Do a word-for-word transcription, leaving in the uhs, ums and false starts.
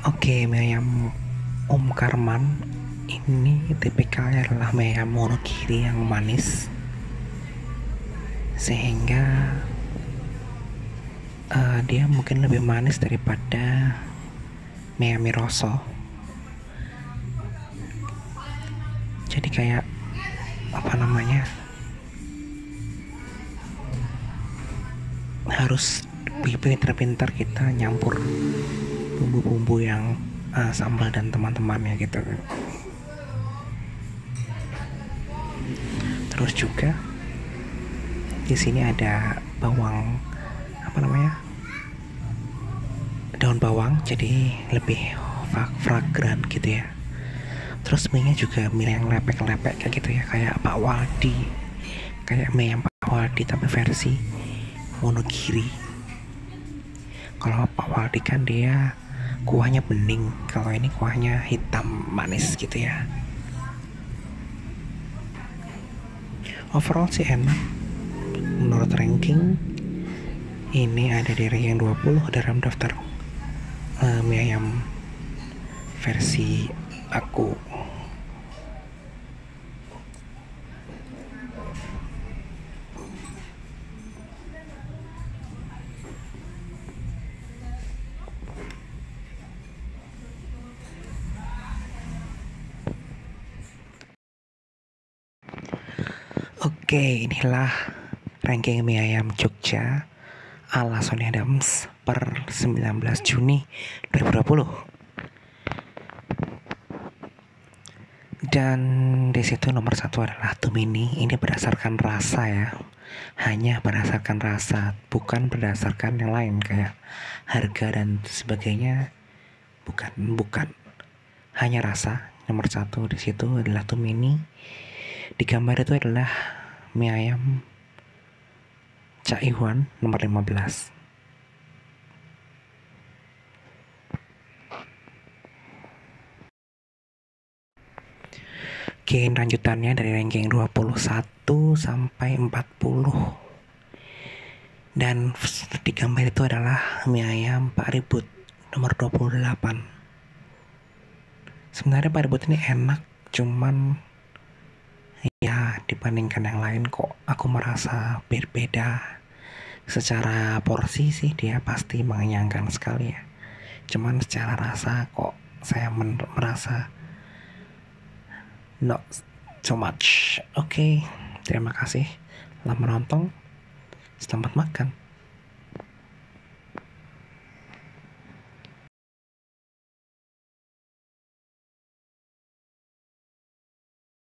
Oke, mie ayam Om Karman ini tipikalnya adalah mie ayam Wonogiri yang manis, sehingga uh, dia mungkin lebih manis daripada mie ayam Miroso. Jadi kayak apa namanya, harus pintar-pintar kita nyampur bumbu-bumbu yang uh, sambal dan teman-temannya gitu. Terus juga di sini ada bawang, apa namanya, daun bawang, jadi lebih fragrant gitu ya. Terus mie nya juga mie yang lepek-lepek kayak gitu ya, kayak Pak Waldi, kayak mie yang Pak Waldi tapi versi Wonogiri. Kalau Pak Waldi kan dia kuahnya bening, kalau ini kuahnya hitam manis gitu ya. Overall sih enak. Menurut ranking ini ada di ranking dua puluh dalam daftar uh, mie ayam versi aku. Oke, inilah ranking mie ayam Jogja ala Sony Adams per sembilan belas Juni dua ribu dua puluh. Dan di situ nomor satu adalah Tumini. Ini berdasarkan rasa ya, hanya berdasarkan rasa, bukan berdasarkan yang lain kayak harga dan sebagainya. Bukan, bukan. Hanya rasa. Nomor satu di situ adalah Tumini. Di gambar itu adalah mie ayam Cak Iwan nomor lima belas. Oke, lanjutannya dari ranking dua puluh satu sampai empat puluh. Dan di gambar itu adalah mie ayam Pak Ribut nomor dua puluh delapan. Sebenarnya Pak Ribut ini enak, cuman ya dibandingkan yang lain kok aku merasa berbeda. Secara porsi sih dia pasti mengenyangkan sekali ya, cuman secara rasa kok saya men- merasa not so much. Oke, okay, terima kasih telah menonton, selamat makan.